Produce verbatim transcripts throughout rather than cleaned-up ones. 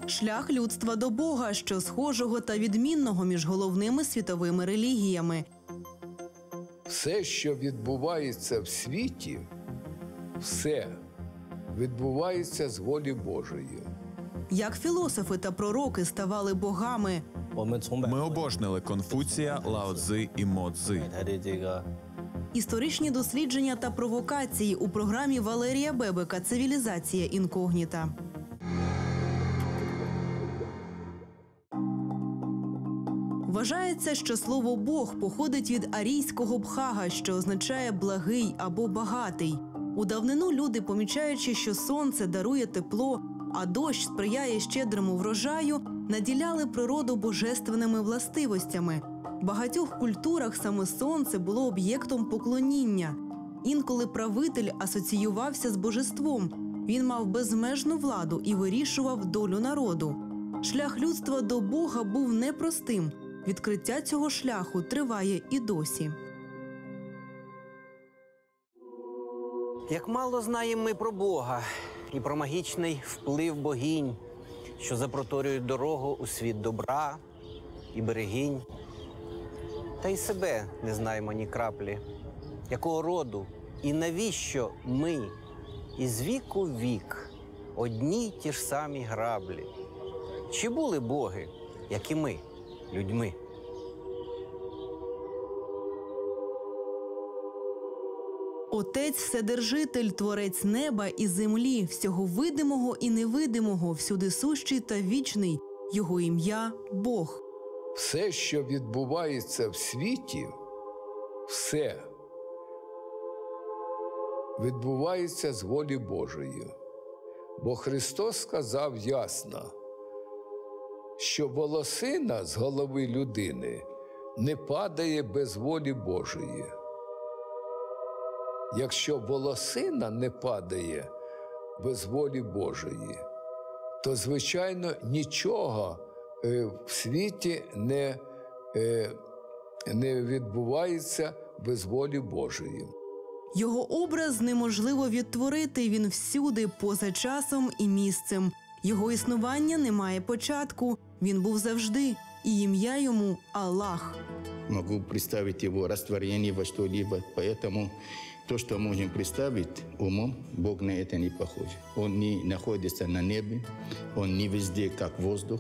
Шлях людства до Бога, що схожого та відмінного між головними світовими релігіями. Все, що відбувається в світі, все відбувається з волі Божої. Як філософи та пророки ставали богами. Ми обожнили Конфуція, Лао Цзи і Мо Цзи. Історичні дослідження та провокації у програмі Валерія Бебека «Цивілізація інкогніта». Вважається, що слово «Бог» походить від арійського бхага, що означає «благий» або «багатий». У давнину люди, помічаючи, що сонце дарує тепло, а дощ сприяє щедрому врожаю, наділяли природу божественними властивостями. В багатьох культурах саме сонце було об'єктом поклоніння. Інколи правитель асоціювався з божеством. Він мав безмежну владу і вирішував долю народу. Шлях людства до Бога був непростим. Відкриття цього шляху триває і досі. Як мало знаємо ми про Бога і про магічний вплив богинь, що запроторюють дорогу у світ добра і берегинь. Та й себе не знаємо ні краплі, якого роду і навіщо ми із віку в вік одні й ті ж самі граблі. Чи були боги, як і ми, людьми? Отець Вседержитель, творець неба і землі, всього видимого і невидимого, всюди сущий та вічний, його ім'я – Бог. Все, що відбувається в світі, все відбувається з волі Божої. Бо Христос сказав ясно, що волосина з голови людини не падає без волі Божої. Якщо волосина не падає без волі Божої, то, звичайно, нічого в світі не, не відбувається без волі Божої. Його образ неможливо відтворити, він всюди, поза часом і місцем. Його існування не має початку, він був завжди, і ім'я йому – Аллах. Могу представить его растворение во что-либо, поэтому то, что можем представить умом, Бог на это не похож. Он не находится на небе, он не везде, как воздух,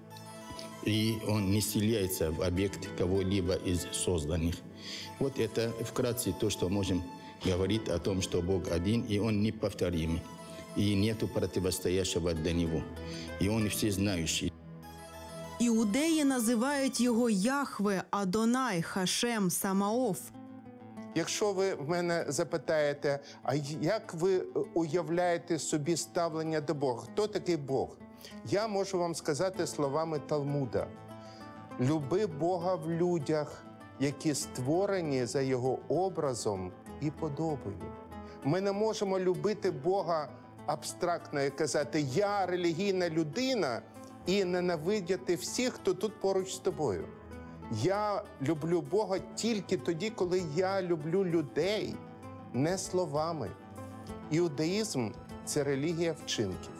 и он не селяется в объект кого-либо из созданных. Вот это вкратце то, что можем говорить о том, что Бог один, и он неповторимый, и нету противостоящего для него, и он всезнающий. Іудеї називають його Яхве, Адонай, Хашем, Самаоф. Якщо ви в мене запитаєте, а як ви уявляєте собі ставлення до Бога? Хто такий Бог? Я можу вам сказати словами Талмуда. Люби Бога в людях, які створені за Його образом і подобою. Ми не можемо любити Бога абстрактно і казати «я релігійна людина» і ненавидіти всіх, хто тут поруч з тобою. Я люблю Бога тільки тоді, коли я люблю людей, не словами. Іудаїзм – це релігія вчинків.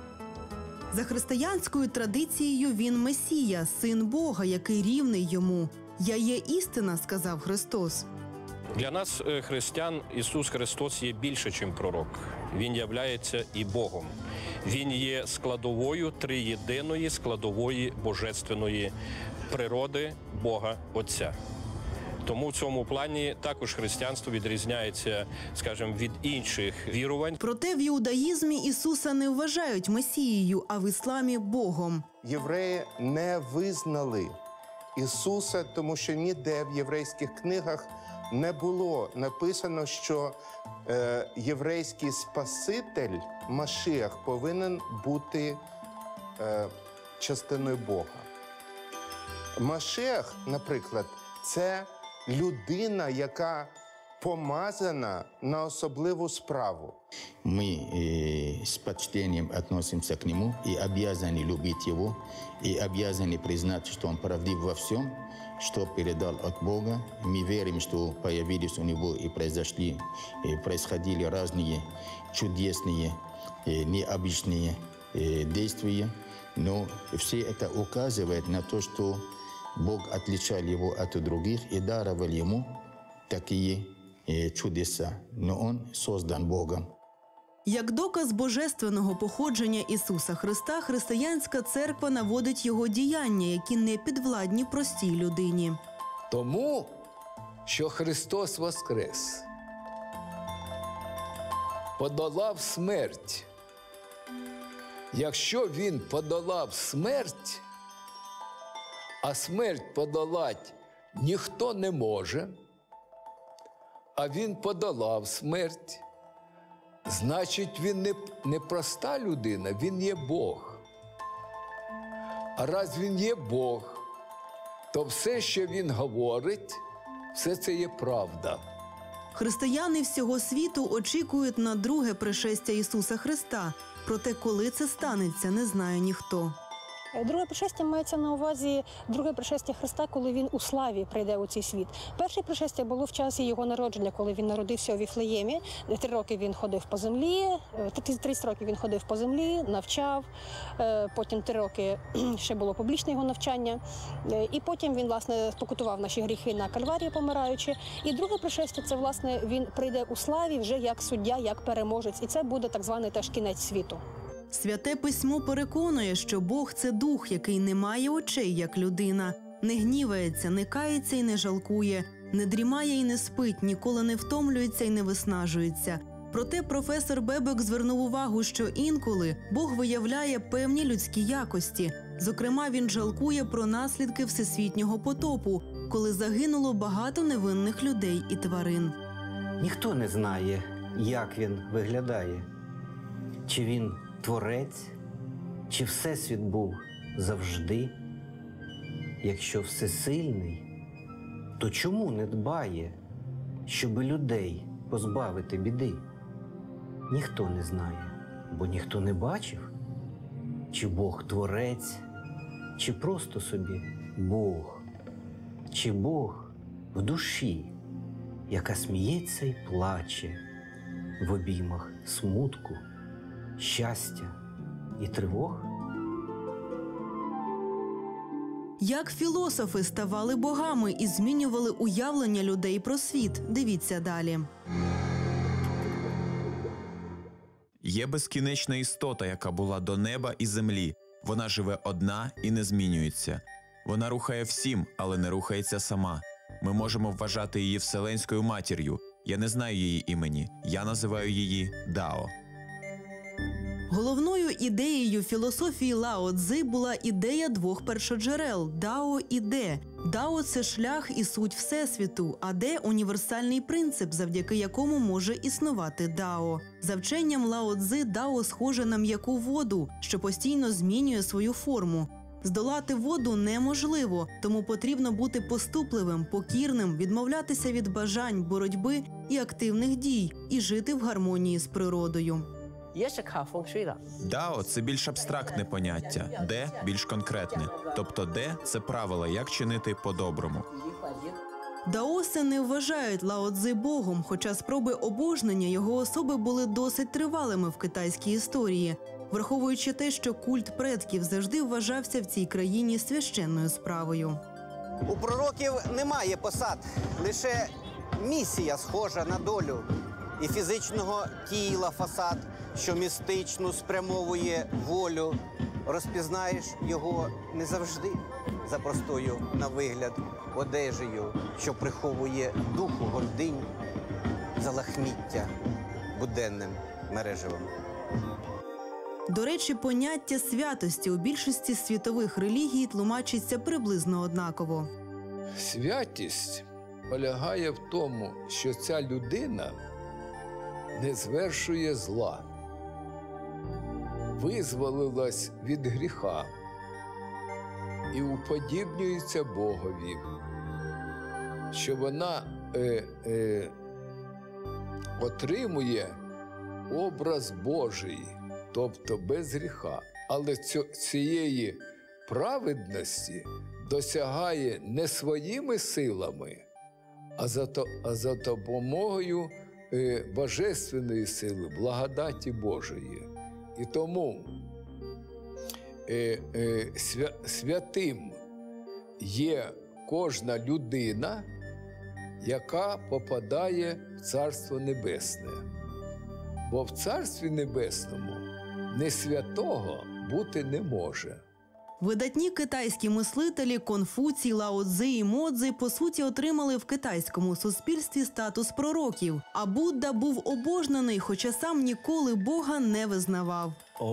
За християнською традицією він Месія, син Бога, який рівний йому. «Я є істина», – сказав Христос. Для нас, християн, Ісус Христос є більше, ніж пророк. Він являється і Богом. Він є складовою триєдиної складової божественної природи Бога Отця. Тому в цьому плані також християнство відрізняється, скажімо, від інших вірувань. Проте в іудаїзмі Ісуса не вважають Месією, а в ісламі – Богом. Євреї не визнали Ісуса, тому що ніде в єврейських книгах не було написано, що е, єврейський Спаситель, Машіах, повинен бути е, частиною Бога. Машіах, наприклад, це людина, яка помазана на особливу справу. Мы э, с почтением относимся к Нему и обязаны любить Его, и обязаны признать, что Он правдив во всем, что передал от Бога. Мы верим, что появились у Него и произошли, и происходили разные чудесные, и необычные э, действия. Но все это указывает на то, что Бог отличал его от других и даровал ему такие э, чудеса. Но он создан Богом. Як доказ божественного походження Ісуса Христа, християнська церква наводить його діяння, які не підвладні простій людині. Тому, що Христос воскрес, подолав смерть. Якщо Він подолав смерть, а смерть подолати ніхто не може, а Він подолав смерть, значить, Він не, не проста людина, Він є Бог. А раз Він є Бог, то все, що Він говорить, все це є правда. Християни всього світу очікують на друге пришестя Ісуса Христа. Проте, коли це станеться, не знає ніхто. Друге пришестя мається на увазі друге пришестя Христа, коли він у славі прийде у цей світ. Перше пришестя було в часі його народження, коли він народився у Віфлеємі. Три роки він ходив по землі, тридцять років він ходив по землі, навчав. Потім три роки ще було публічне його навчання. І потім він, власне, спокутував наші гріхи на Кальварії, помираючи. І друге пришестя – це, власне, він прийде у славі вже як суддя, як переможець. І це буде так званий теж кінець світу. Святе письмо переконує, що Бог – це дух, який не має очей, як людина, не гнівається, не кається і не жалкує, не дрімає і не спить, ніколи не втомлюється і не виснажується. Проте професор Бебек звернув увагу, що інколи Бог виявляє певні людські якості. Зокрема, він жалкує про наслідки всесвітнього потопу, коли загинуло багато невинних людей і тварин. Ніхто не знає, як він виглядає. Чи він творець, чи всесвіт був завжди? Якщо всесильний, то чому не дбає, щоби людей позбавити біди? Ніхто не знає, бо ніхто не бачив, чи Бог творець, чи просто собі Бог, чи Бог в душі, яка сміється й плаче в обіймах смутку, щастя і тривог? Як філософи ставали богами і змінювали уявлення людей про світ? Дивіться далі. Є безкінечна істота, яка була до неба і землі. Вона живе одна і не змінюється. Вона рухає всім, але не рухається сама. Ми можемо вважати її Вселенською матір'ю. Я не знаю її імені. Я називаю її Дао. Головною ідеєю філософії Лао Цзи була ідея двох першоджерел – Дао і Де. Дао – це шлях і суть Всесвіту, а Де – універсальний принцип, завдяки якому може існувати Дао. За вченням Лао Цзи, Дао схоже на м'яку воду, що постійно змінює свою форму. Здолати воду неможливо, тому потрібно бути поступливим, покірним, відмовлятися від бажань, боротьби і активних дій, і жити в гармонії з природою. Дао – це більш абстрактне поняття, Де – більш конкретне. Тобто Де – це правила, як чинити по-доброму. Даоси не вважають Лао Цзи Богом, хоча спроби обожнення його особи були досить тривалими в китайській історії, враховуючи те, що культ предків завжди вважався в цій країні священною справою. У пророків немає посад, лише місія схожа на долю. І фізичного тіла фасад, що містично спрямовує волю. Розпізнаєш його не завжди за простою на вигляд одежею, що приховує духу гординь за лахміття буденним мережевим. До речі, поняття святості у більшості світових релігій тлумачиться приблизно однаково. Святість полягає в тому, що ця людина не звершує зла, визволилась від гріха і уподібнюється Богові, що вона е, е, отримує образ Божий, тобто без гріха. Але цю, цієї праведності досягає не своїми силами, а за, то, а за допомогою божественної сили, благодаті Божої. І тому е, е, свя, святим є кожна людина, яка попадає в Царство Небесне. Бо в Царстві Небесному не святого бути не може. Видатні китайські мислителі Конфуцій, Лао Цзи і Мо Цзи по суті отримали в китайському суспільстві статус пророків, а Будда був обожнений, хоча сам ніколи Бога не визнавав.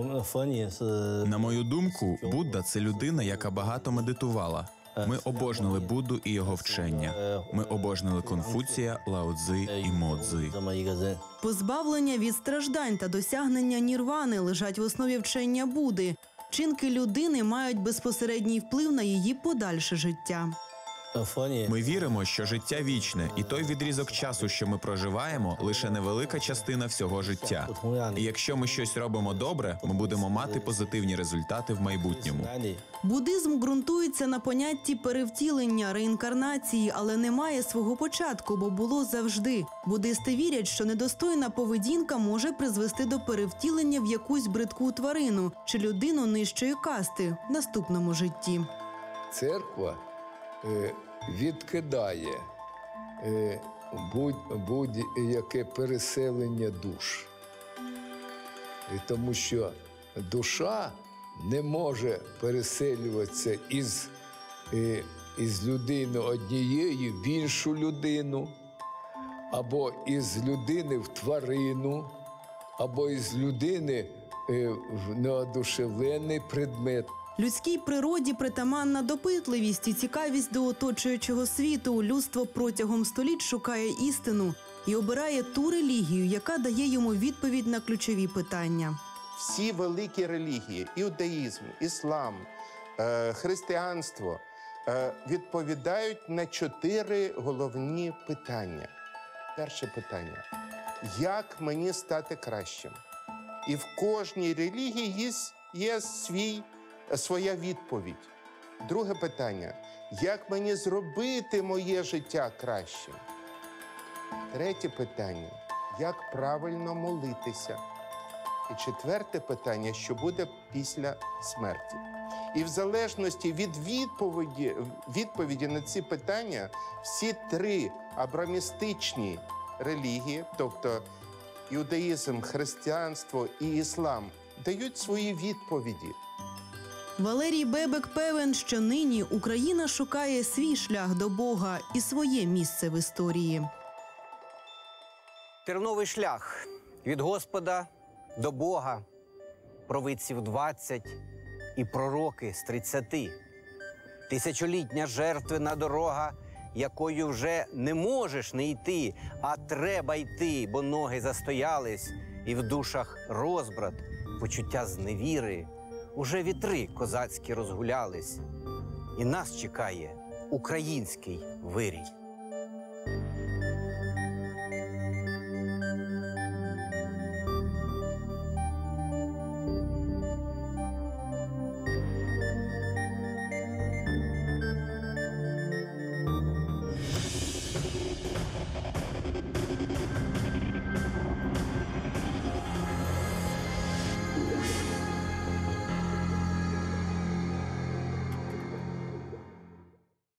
На мою думку, Будда – це людина, яка багато медитувала. Ми обожнили Будду і його вчення. Ми обожнили Конфуція, Лао Цзи і Мо Цзи. Позбавлення від страждань та досягнення нірвани лежать в основі вчення Будди. Вчинки людини мають безпосередній вплив на її подальше життя. Ми віримо, що життя вічне, і той відрізок часу, що ми проживаємо, лише невелика частина всього життя. І якщо ми щось робимо добре, ми будемо мати позитивні результати в майбутньому. Буддизм ґрунтується на понятті перевтілення, реінкарнації, але не має свого початку, бо було завжди. Буддисти вірять, що недостойна поведінка може призвести до перевтілення в якусь бридку тварину чи людину нижчої касти в наступному житті. Церква е, відкидає е, будь, будь-яке переселення душ. І тому що душа не може переселюватися із, е, із людини однієї в іншу людину, або із людини в тварину, або із людини е, в неодушевлений предмет. Людській природі притаманна допитливість і цікавість до оточуючого світу. Людство протягом століть шукає істину і обирає ту релігію, яка дає йому відповідь на ключові питання. Всі великі релігії – іудаїзм, іслам, е, християнство е, – відповідають на чотири головні питання. Перше питання – як мені стати кращим? І в кожній релігії є, є свій, своя відповідь. Друге питання – як мені зробити моє життя кращим? Третє питання – як правильно молитися? І четверте питання, що буде після смерті. І в залежності від відповіді, відповіді на ці питання, всі три абрамістичні релігії, тобто іудаїзм, християнство і іслам, дають свої відповіді. Валерій Бебек певен, що нині Україна шукає свій шлях до Бога і своє місце в історії. Терновий шлях від Господа до Бога, провидців двадцять і пророки з тридцяти. Тисячолітня жертвена дорога, якою вже не можеш не йти, а треба йти, бо ноги застоялись, і в душах розбрат, почуття зневіри. Уже вітри козацькі розгулялись, і нас чекає український вирій.